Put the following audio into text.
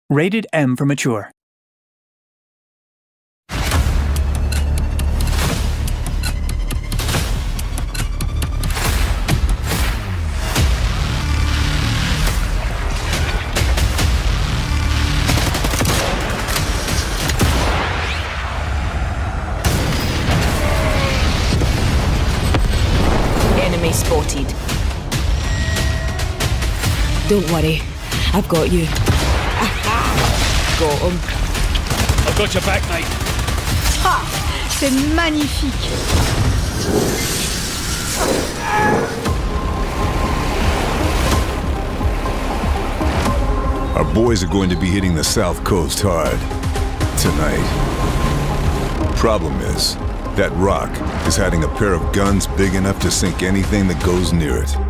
Rated M for mature. Enemy spotted. Don't worry, I've got you. Got him. I've got your back, mate. Ah, c'est magnifique. Our boys are going to be hitting the South Coast hard tonight. Problem is, that rock is hiding a pair of guns big enough to sink anything that goes near it.